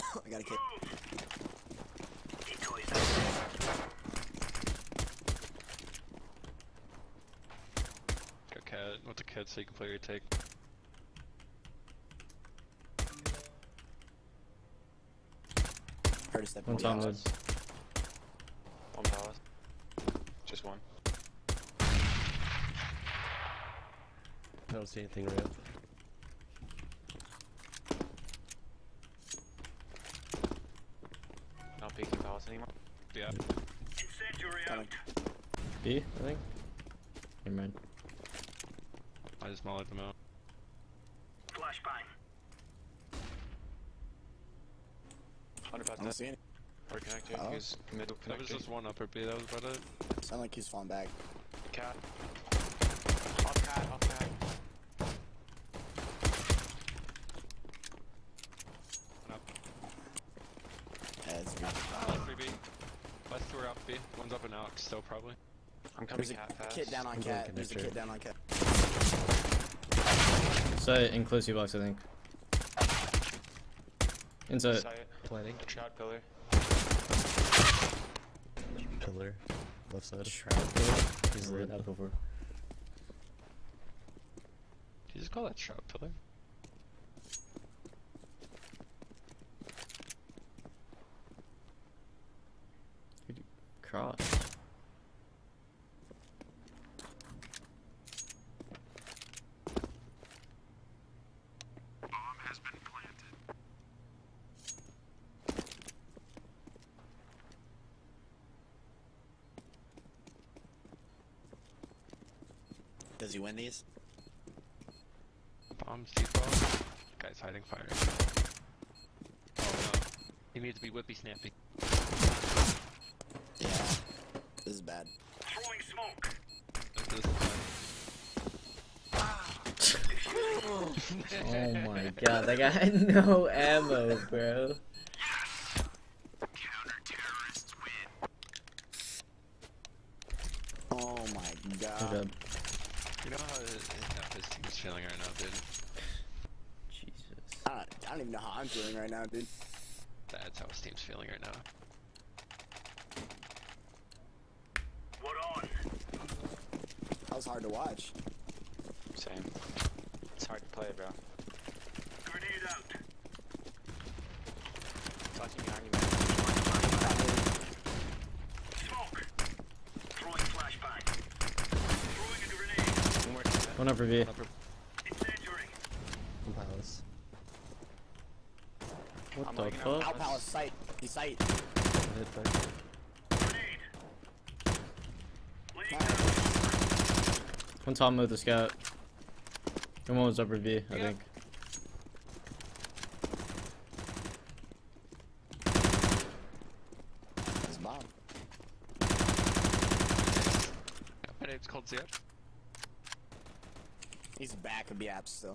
I got a kid. Go cat. What's a cat so you can play your take? Heard a step. One time mid. One palace. Just one. I don't see anything real. Not peeking palace anymore. Yeah. Coming. B, I think. Never mind. I just mollied them out. Under I pass don't net. see any. Or connecting. Oh. He's middle That was connecting. just one upper B, that was about it. Sound like he's falling back. Cat. Off cat, off cat. One up. Yeah, it's good. Last 3 B. Last 2 are up B. One's up and out still probably. I'm coming There's cat a fast. kid down on I'm going cat. There's a connector. kid down on cat. Site inclusive box, I think. Inside. Sight. Planning. Shot pillar. Pillar. Left side. He's lit up before. Did you just call that shot pillar? Cross. Does he win these? Bombs, default. Guy's hiding fire. Oh no. He needs to be whippy snappy. Yeah. This is bad. This is Oh my god, that guy had no ammo, bro. Oh my Good god. job. You know how his team's feeling right now, dude? Jesus. I don't even know how I'm feeling right now, dude. That's how his team's feeling right now. That was hard to watch. Same. It's hard to play, bro. Touching behind you, man. One more time. One upper B. One upper. One palace. What I'm the lagging out. fuck? Out palace, sight. He's sight. Hit back. One top mode the scout. And one was upper B, I think. It's a bomb. My name's called Zip. He's back of the app still.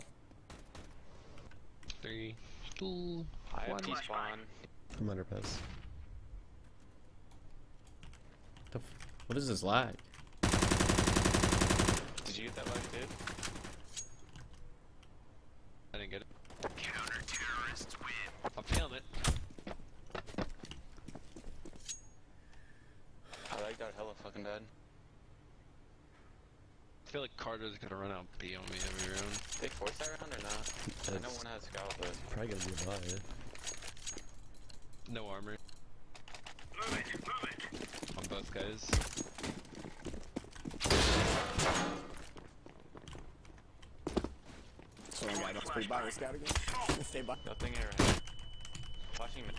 3, 2, I have 1. T-spawn. I'm underpass. What is this lag? Did you get that lag, dude? I didn't get it. Counter-terrorists win. I'm feeling it. I lagged out hella fucking bad. I feel like Carter's gonna run out B on me every round. They force that round or not? I know That's one has scout, but probably gonna be a buy. No armor. On both guys. So one guy must be by the scout again. Stay by. nothing here. Flashing mid.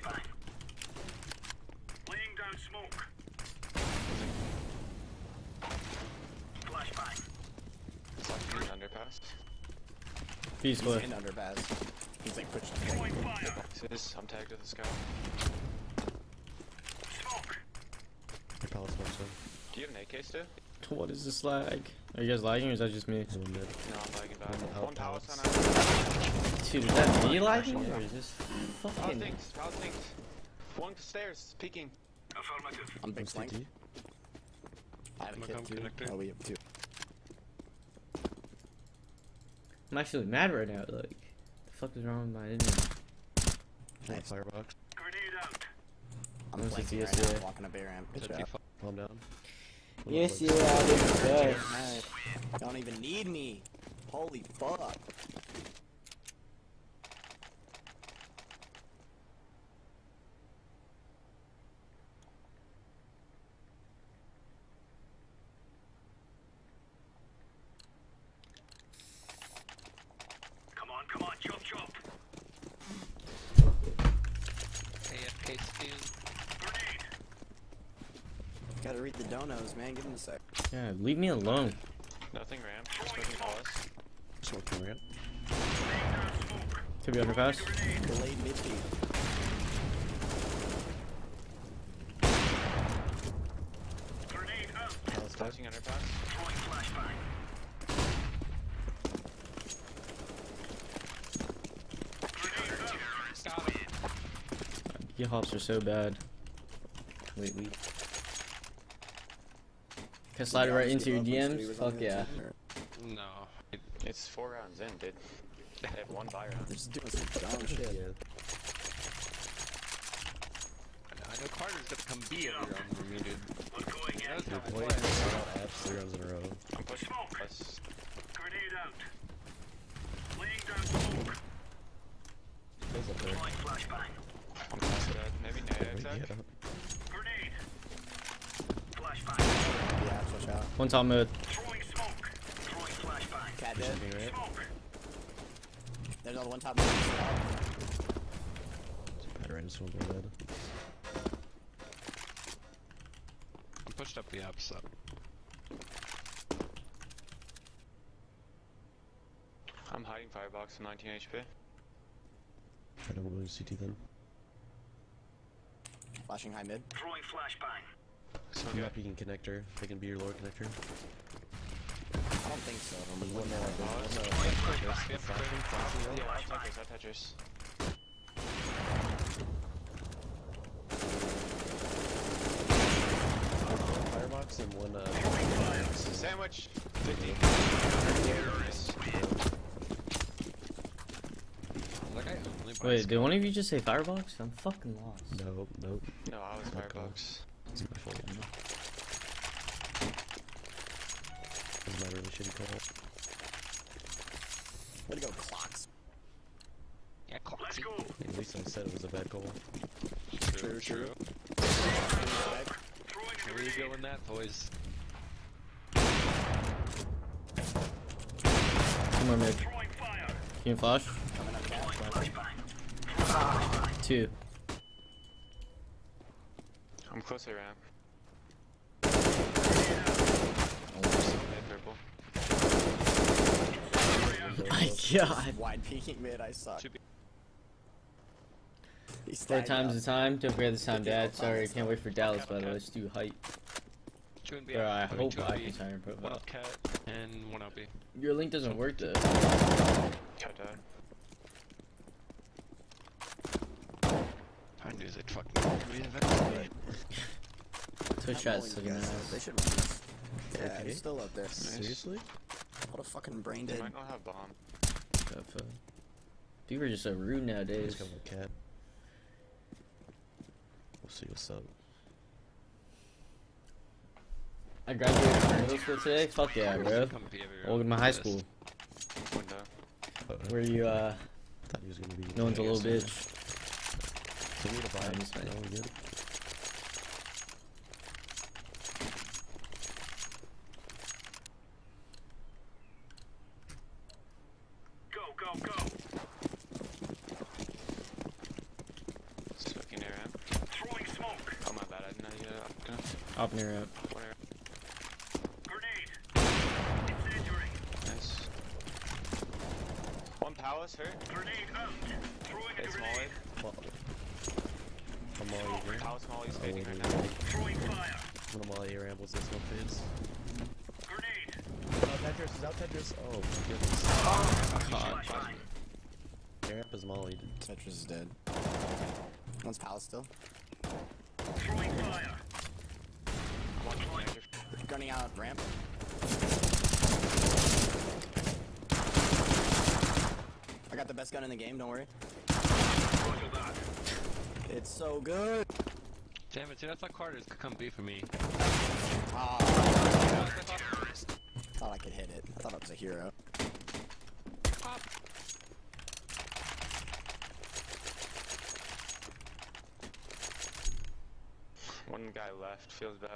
Flashing mid underpass. B's He's clear. in underpass. He's like pushing. Boxes. I'm tagged with the scout. Your palace one side. Do you have an AK still? What is this lag? Are you guys lagging or is that just me? One mid. No, I'm lagging back. One One palace on palace. us. Dude, is that me lagging or is this Palace fucking... things. Palace things. One stairs. Peeking. I'm big What's flank. CT? I have a I'm kid too. connector. Oh, we have two. I'm actually mad right now, like... The fuck is wrong with my internet? Nice. Firebox. I'm This is flanking right yes, now. yeah. Walking up A ramp. Good Touchy job. fuck. Calm down. Yes, yeah, Hold on, I did good. Nice. Don't even need me. Holy fuck. AFK steam. Gotta read the donos, man. Give him a sec. Yeah, leave me alone. Nothing ramp. Smoking pause. Smoking ramp. Could be underpass. Delayed mid feed. Palace dead. Flashing underpass. Got him. Your hops are so bad. Lately. Can I slide it right into your DMs? Fuck yeah. No. It's 4 rounds in, dude. They have 1 buy round. They're just doing some dumb shit. Yeah. I know Carter's gonna come B every round for me, dude. That's how I Boy, play. F 3 rounds in a row. I'm pushing plus. Goes up there. I'm past dead. Maybe nade Yeah. attack. Yeah, push out. One top mid. Cat dead. Smoking ramp. There's another one top. Pad ran into one dead. I'm pushed up the opposite. I'm hiding firebox from 19 HP. I don't really CT then. Flashing high mid. So I'm good. not peeking connector. They can be your lower connector. I don't think so. There's one more. Pause. There's one more. Flashing. Yeah, I'll Tetris. Firebox and one Sandwich. 50. Like I only buy Wait, did one of you just say firebox? I'm fucking lost. Nope, nope. No, I was firebox. It's my fault. This is my really shitty call. Way to go, clocks. Yeah, Let's go. At least I said it was a bad call. True. Where you going that, boys? Two more mid. Can you flash? Coming up cat. 2. I'm closer ramp. Mid purple. My god. Wide peeking mid, I suck. Should be- He's Third tagged time's up. the time. Don't forget this time, Dad. Sorry, I can't wait for Dallas, by the way. It's too hype. 2 and B. Or I hope Two I and B. can sign your One profile. up cat and one up B. Your link doesn't work though. Cut died. I knew they'd fucking me eventually. Twitch I'm chat's rolling looking you guys. nice. They should run this. Yeah, Okay. he's still up there. Seriously? What a fucking brain They dead. might not have bomb. People are just so rude nowadays. Just come with cat. We'll see what's up. I graduated from middle school today. Fuck yeah, bro. Come B every round. Welcome to my high school, Window. where you Thought he was gonna be. no one's a little bitch. Do we need to buy I'm him? just No, fine. we good. Smoking near ramp. Oh my bad, I didn't know you Up near up. Nice. One palace hurt. It's Molly. I'm all over. Palace Molly's Oh, fading right yeah. now. One of my rambles this smoke fades. Out Tetris, he's out Tetris. Oh my goodness. Your ramp is mollied. Tetris is dead. One's palace still. Gunning out ramp. I got the best gun in the game, don't worry. so good. Damn it, dude, I thought Carter's could come B for me. Ah, Yeah, I thought I could hit it. I thought it was a hero. Pop. One guy left. Feels bad.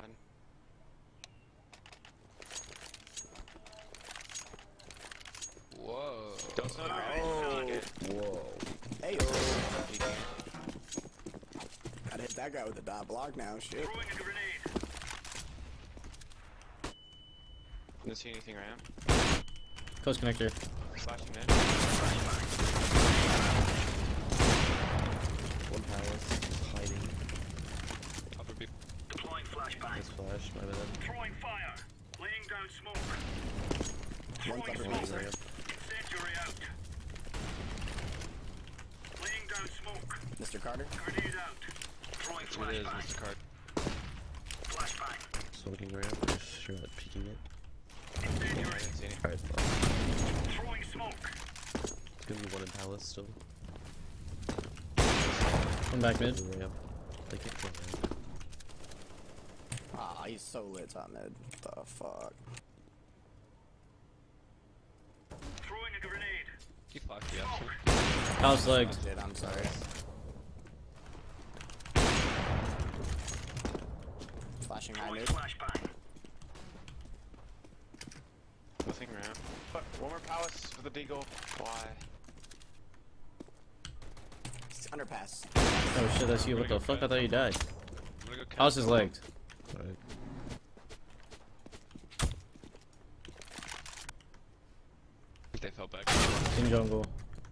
Whoa. Don't smoke. Oh. Whoa. Hey, gotta hit that guy with a dot block now. Shit. Didn't see anything ramp. Close connector. Flashing in. One palace is hiding. Upper B. Nice flash, my bad. Throwing fire. Laying down smoke. One Throwing upper smoke. B ramp. Incendiary out. Laying down smoke. Mr. Carter. Grenade out. Throwing That's what it is, flashbang. Mr. Card. So looking ramp, if you're not peeking it. I Incendiary. didn't see anything. Alright, fuck. Throwing smoke. It's gonna be one in palace still. One back mid. The ramp. They can't kill ramp. Ah, he's so lit top mid. The fuck. Throwing a grenade. He flashed the option. House Oh, legged. shit, I'm sorry. Flashing high Throwing mid. flashbang. Nothing ramp. Fuck. One more palace for the deagle. Why? It's underpass. Oh shit, that's you. What the fuck? I thought you died. I'm gonna go count. House is legged. Alright. They fell back. In jungle.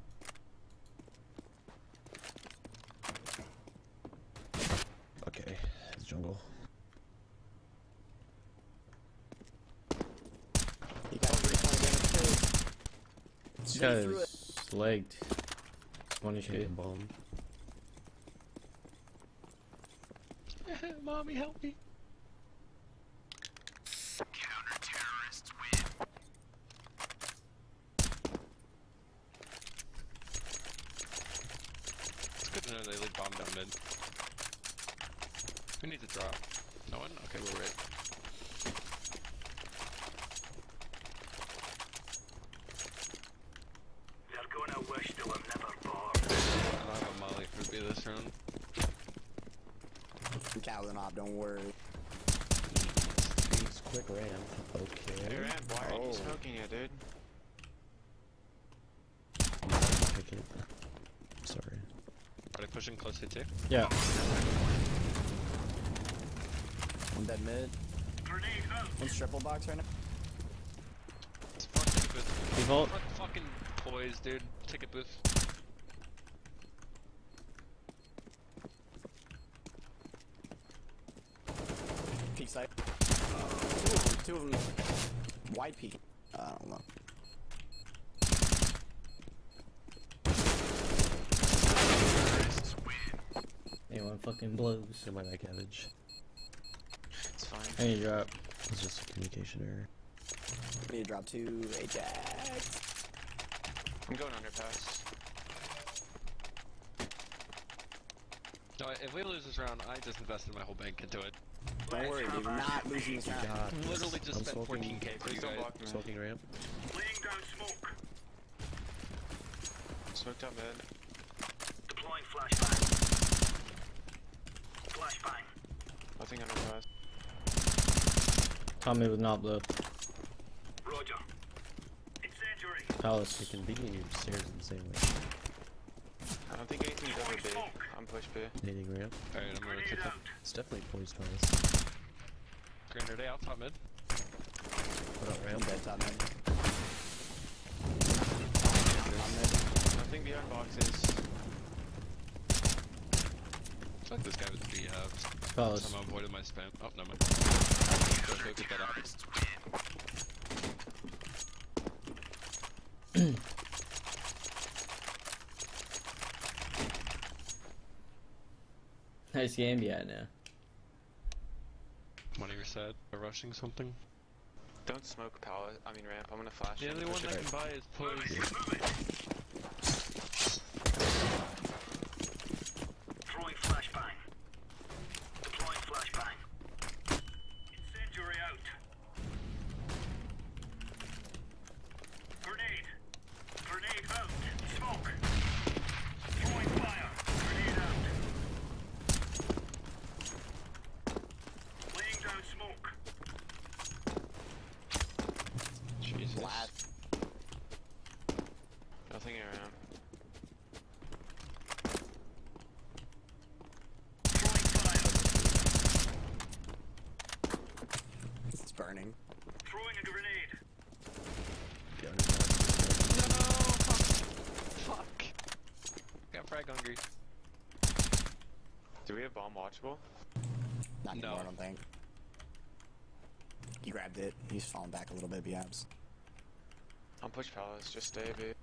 Okay, it's jungle. You got 320 damage too. This Straight guy through it. is legged. 20 Can't shit. bomb. Mommy, help me. It's good to know they leave bomb down mid. Who needs a drop? No one? Okay, we're right. They're gonna wish they were never born. I don't have a molly for B this round. I'm Calvin off, don't worry. It's quick ramp. Hey Okay. ramp, why are Oh. you smoking it, dude? Pick it. Sorry. Are they pushing close to tick? Yeah. One dead mid. Grenade out. One's triple box right now. It's fucking booth. Default. Fucking poise, dude. Ticket booth. Peak side. Two of them. Wide peak. I don't know. Anyone fucking blows. Get my back cabbage. It's fine. I need to drop. It's just a communication error. We need to drop 2 Ajax. I'm going underpass. No, if we lose this round, I just invested my whole bank into it. Don't worry, dude. We're not losing this round. God, Literally just I'm spent smoking, 14k for Please you don't guys. block me. smoking ramp. Laying down smoke. Smoked up mid. Deploying flashbang. Flashbang. Nothing underpass. Tommy with not blow. Roger. Incendiary. Palace. It can be stairs in the same way. I don't think anything's ever big. I'm push B. Nading ramp. Alright, I'm gonna Grenade take out. It's definitely poised palace. Grenade A out top mid. What about One ramp? dead top mid. Nothing behind boxes. Fuck this guy with the B halves. Palace. Somehow avoided my spam. Oh, no, man. Go get that out. Nice game, yeah, now. One of your side, are rushing something. Don't smoke pallet. I mean ramp. I'm gonna flash. The in, only push one I it. can buy is poise. Throwing flashbang. Do we have bomb watchable? Not anymore, No. I don't think. He grabbed it. He's falling back a little bit, Biabs. I'll push palace. Just stay, B.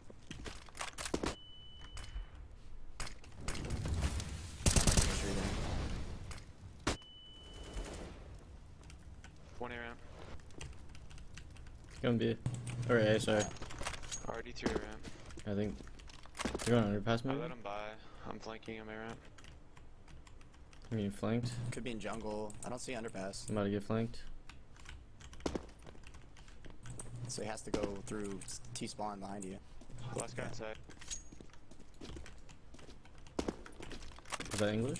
One A ramp. Gonna be. Or A, sorry. Already 3 ramp. I think. You're going underpass I maybe? let him buy. I'm flanking him A ramp. I mean, flanked. Could be in jungle. I don't see underpass. I'm about to get flanked. So he has to go through T-spawn behind you. Last guy inside. Is that English?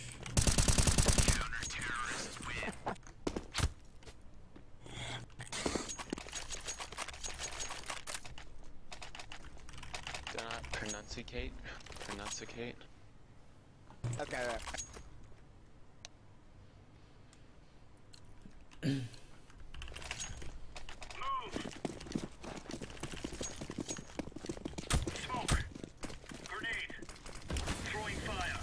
Do not pronunciate. Pronunciate. Okay. Move! Smoke! Grenade! Throwing fire!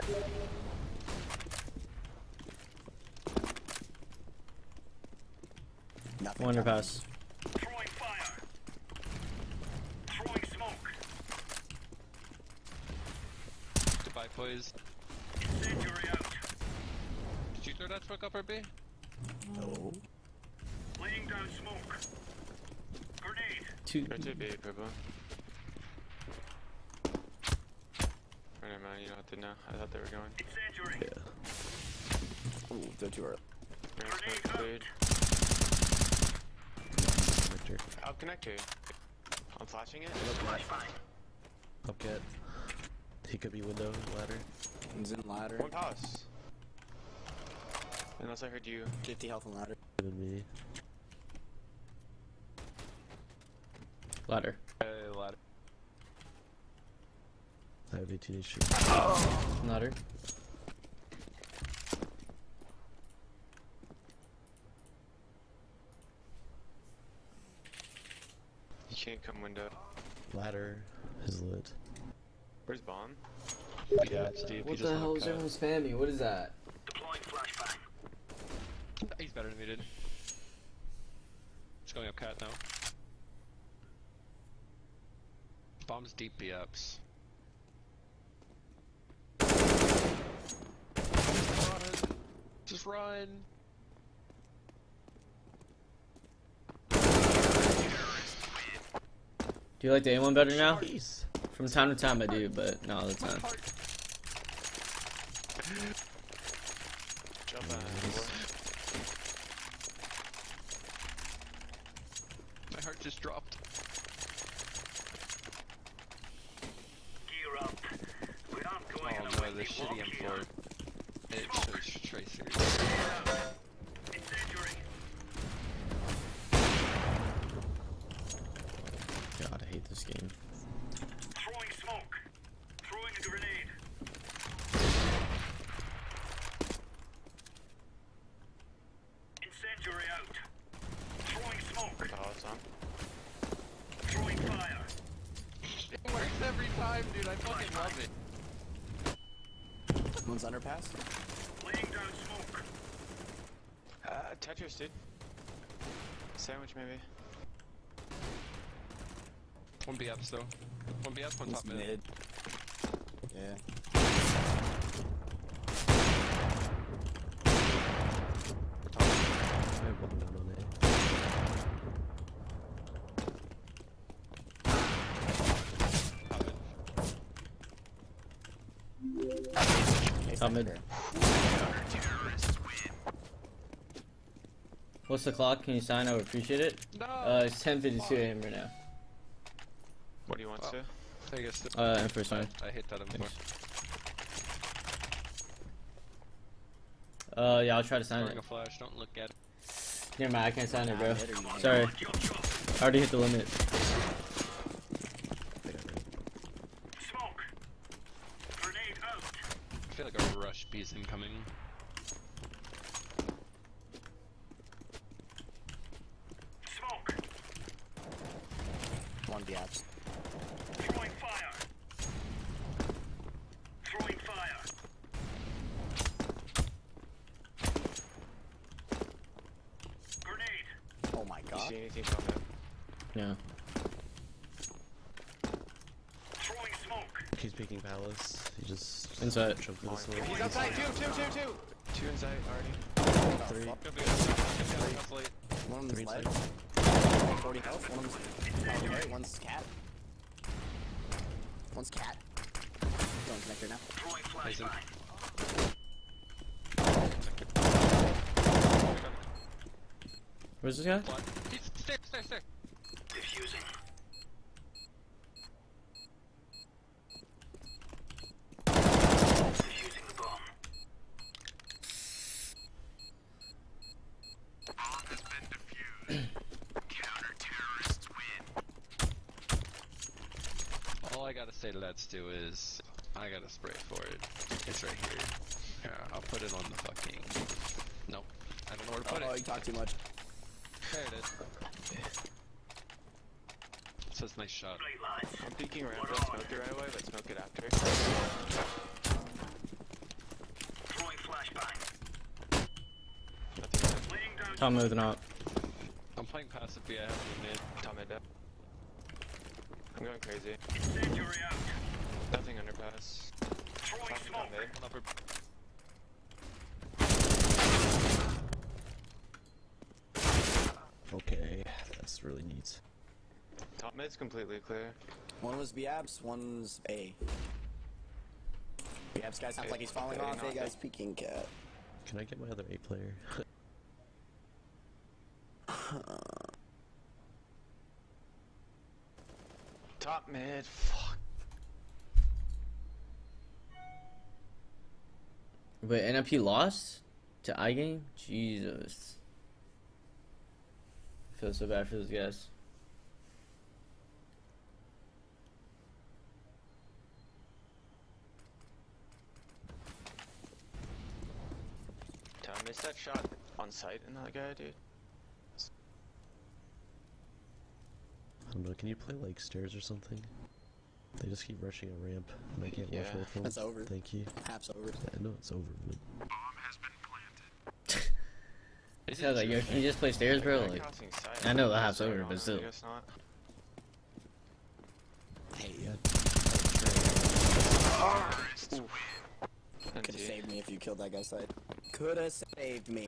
Nothing. One underpass. Throwing fire! Throwing smoke! Goodbye, boys. Incendiary out! Did you throw that smoke up or B? No. Laying down smoke! Grenade! Two. Go to B, Purple. Oh, never mind, you don't have to know. I thought they were going. Incendiary! Ooh, they're too early. Ramp Grenade smoke out. cleared. Victor. I'll connect you. I'm flashing it. Flashbang! Upcat. He could be window, ladder. He's in ladder. One palace. Unless I heard you. 50 health and ladder. Even me. Ladder. Hey, ladder. I have 18 HP. Ladder. You can't come window. Ladder is lit. Where's bomb? Yeah, Steve. What the hell is everyone spamming? What is that? Deploying flashbang! He's better than me, dude. Just going up cat now. Bombs deep B ups. Run! Just run! Do you like the A1 better now? Peace. From time to time I do, but not all the time. Jump out. My heart just dropped. Gear up! We aren't going Oh anywhere. no, this shitty M4. It shows tracers. Incendiary! God, I hate this game. Throwing smoke! Throwing a grenade! Incendiary out! Throwing smoke! Palace on. Throwing fire! It works every time, dude. I fucking love it. One's underpass. Laying down smoke! Tetris, dude. Sandwich, maybe. One B ups though. One B ups, one One's top mid. mid. Yeah. I have one down on A. Ace Top mid. anchor. What's the clock? Can you sign? I would appreciate it. No! It's 10:52 a.m. right now. What do you want Oh. to? I guess the And first sign. I hit that M4. Yeah, I'll try to sign Throwing it. a flash, don't look at it. Never mind, I can't sign it, bro. Mid or you hang Sorry, on? Your job! I already hit the limit. They got rid. Smoke! Grenade out! I feel like a rush B's incoming. Smoke! One Biabs. Throwing fire! Throwing fire! top. See anything from him? Yeah. Throwing smoke. He's peeking palace. He just Inside. choked with a Fine. smoke. He's outside. Two. Two inside already. Three. Gonna be a late. One of Three them's inside. leg. 40 health. One of them's okay. One's cat. One's cat. Going connector now. Throwing Nice. flashbang. Where's this guy? He's stairs. Diffusing. Diffusing the bomb. Bomb has been defused. Counter-terrorists win. All I gotta say to that Stu is, I got a spray for it. It's right here. Here, I'll put it on the fucking. Nope. I don't know where to put Oh, it. you talk too much. There it is. It says nice shot. Straight lines. I'm peeking around. Don't smoke it right away, but smoke it after. Throwing flashbang. Nothing. Laying down Tom moving out. I'm playing passive B. I have no mid. Top mid. I'm going crazy. incendiary out. Nothing underpass. Throwing Top smoke. mid. One upper. Okay, that's really neat. Top mid's completely clear. One was B-abs, one's A. B-abs guy sounds like he's falling Okay, off. A not guy's peeking cat. Can I get my other A player? Top mid. Fuck. Wait, NFP lost to iGame? Jesus. I feel so bad for those guys. Tom, missed that shot on sight in that guy, dude. I don't know, can you play like stairs or something? They just keep rushing a ramp and I can't watch Yeah, both of them. that's over. Thank you. Half's over. I know it's over, but Bomb has been planted. It sounds like, yo, can you just play stairs, bro? Guy Like, crossing sight. I know the half's Sorry, over, on but him, still. I guess not. Hey, And could have T. saved me if you killed that guy's side. Could have saved me.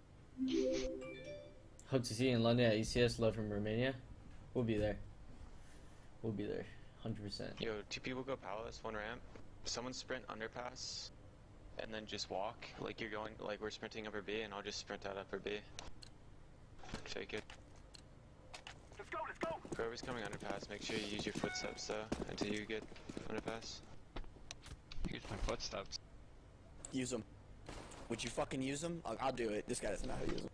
Hope to see you in London at ECS. Love from Romania. We'll be there. We'll be there. 100%. Yo, two people go palace, one ramp. Someone sprint underpass, and then just walk like you're going, like we're sprinting upper B, and I'll just sprint out upper B. Fake it. Let's go, let's go. Whoever's coming underpass, make sure you use your footsteps though until you get underpass. Here's my footsteps. Use them. Would you fucking use them? I'll do it. This guy doesn't know how to use them.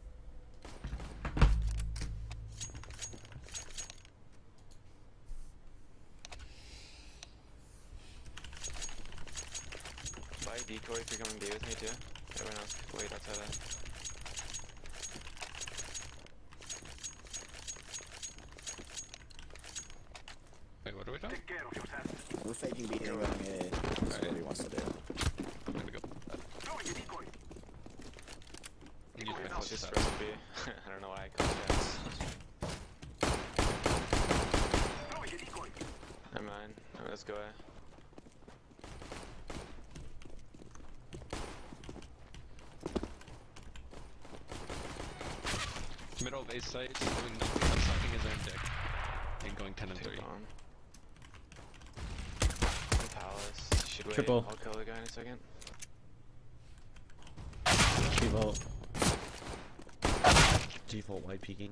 Buy a decoy if you're coming B with me too. Everyone else, wait outside that. Wait, what are we doing? Take care of yourself. We're faking B and going A. That's what he wants to do. I'm gonna go. Throwing a decoy. Use my I'll just footsteps. sprint B. I don't know why I called guys. Throwing a decoy. Never mind. Alright, let's go A. Middle of A site, doing nothing but sucking his own dick. And going 10 and 3. Take bomb. One palace. Should wait. Triple. I'll kill the guy in a second. Default. default white peeking.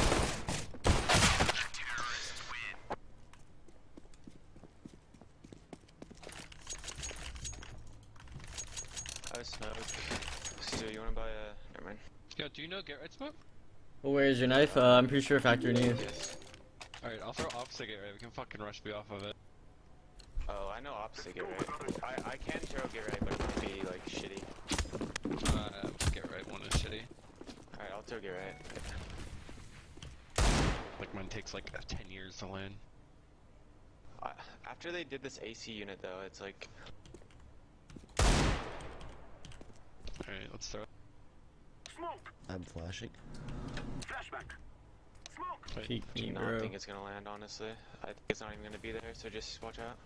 I smoke. Stu, you wanna buy a... Never mind. Yo, do you know get right smoke? Well, where's your knife? I'm pretty sure factor new. Yes. Alright, I'll throw opposite get right. We can fucking rush B off of it. Oh, I know opposite get right. I can throw get right, but it might be like shitty. Get right one is shitty. Alright, I'll throw get right. Like mine takes like 10 years to land. After they did this AC unit though, it's like... Alright, let's throw. Smoke. I'm flashing. Flashback. Peek Do me, not bro. think it's gonna land, honestly. I think it's not even gonna be there, so just watch out.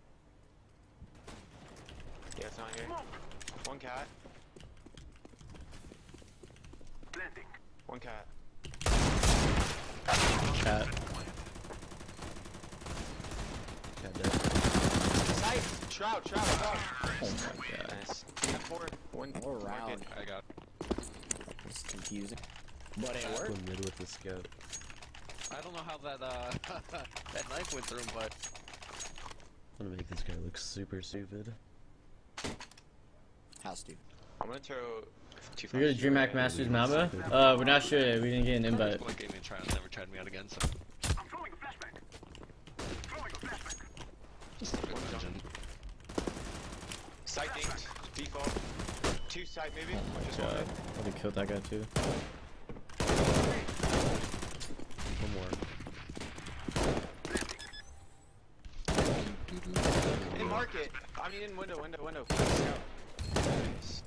Yeah, it's not here. One cat. Blending. One cat. Chat. Cat dead. Sight! Shroud! Oh my god. Nice. F4. One. Or market. round. I got. It's confusing. But it worked. One mid with the scout. I don't know how that that knife went through him, but I'm gonna make this guy look super stupid. How stupid. I'm gonna throw. We go to DreamHack Masters Mamba? We're not sure yet. We didn't get an invite. one game in trial never tried me out again, so I'm throwing a flashback. Throwing a flashback. just a good dungeon. Sight dinked. Default. Two sight maybe. Just God. one. I would have killed that guy too. One more. In market. I mean in window. Scout. Nice.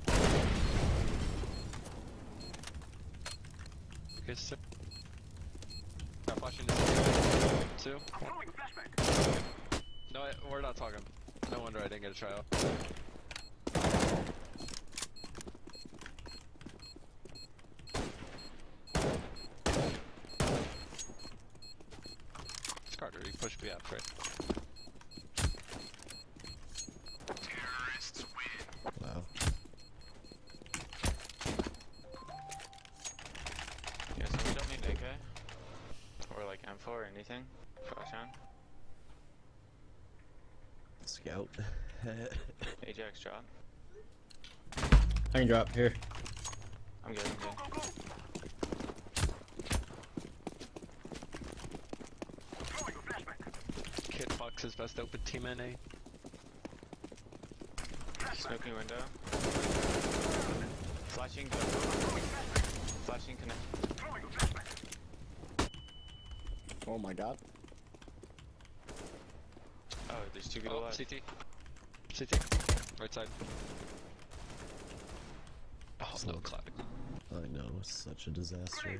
Okay, so got flashing two. I'm throwing a flashback. No, we're not talking. No wonder I didn't get a tryout. Carter, you pushed me up, right? Wow. Yeah, so we don't need AK. Or like M4 or anything. Flash on. Scout. Ajax drop. I can drop here. I'm good. Go, go, go. Throwing a flashback. Kid Fox his best open team NA. Smoking window. Flashing. Flashing connect. Throwing a flashback. Oh my god. Oh, there's two people Oh, left. CT. CT. Right side. Oh, no Smoke. cloud. I know, such a disaster.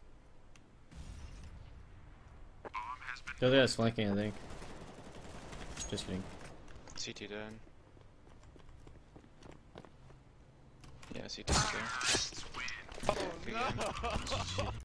The other guy's flanking, I think. Just kidding. CT dead. Yeah, CT too. Oh no!